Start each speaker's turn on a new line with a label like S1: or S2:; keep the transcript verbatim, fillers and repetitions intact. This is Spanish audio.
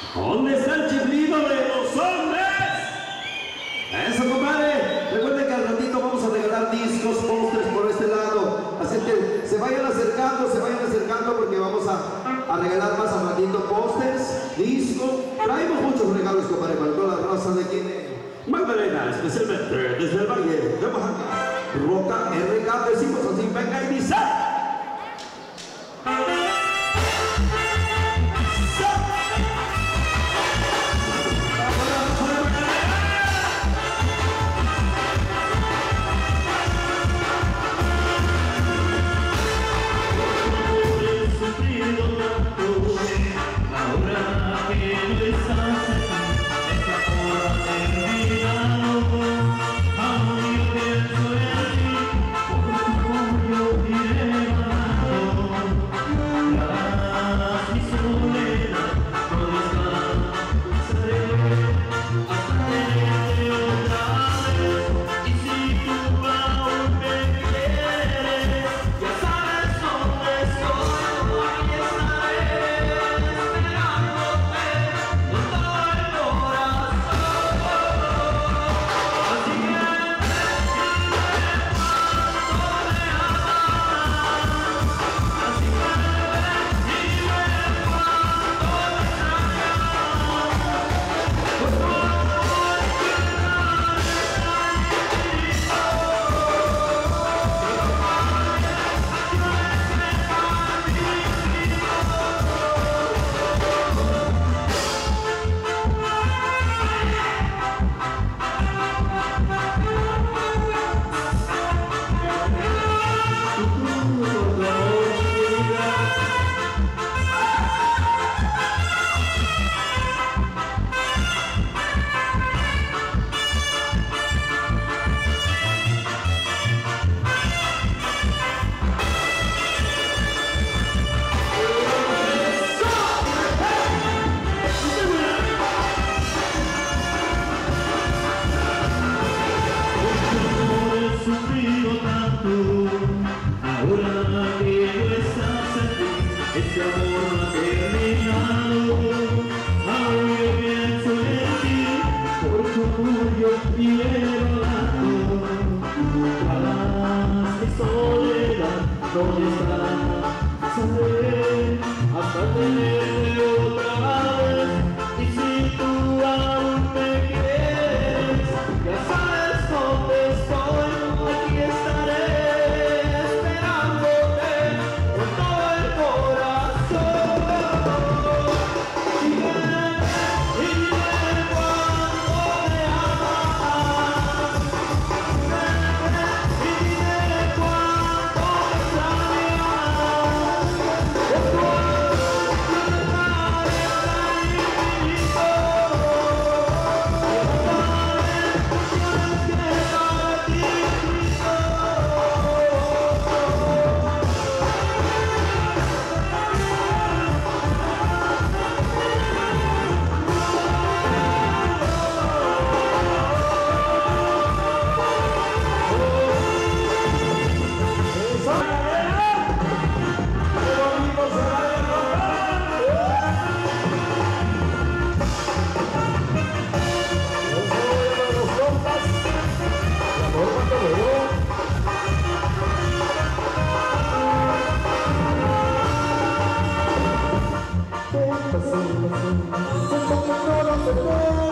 S1: ¿Dónde está el chiflido de los hombres? Eso, compadre. Recuerden que al ratito vamos a regalar discos, postres por este lado. Así que se vayan acercando, se vayan acercando porque vamos a, a regalar más al ratito postres, discos. Traemos muchos regalos, compadre, para toda la raza de quienes. Magdalena, especialmente desde el Valle de Oaxaca. Roca R K, decimos así, venga y dice.
S2: ¿Dónde está? Sabré hasta tenerte otra vez. Y si tú aún me quieres, ya sabes dónde estoy. Aquí estaré esperándote con todo el corazón. Y dime, y dime cuánto me amas. Y dime cuánto me extrañas. Después
S3: Se toca todo se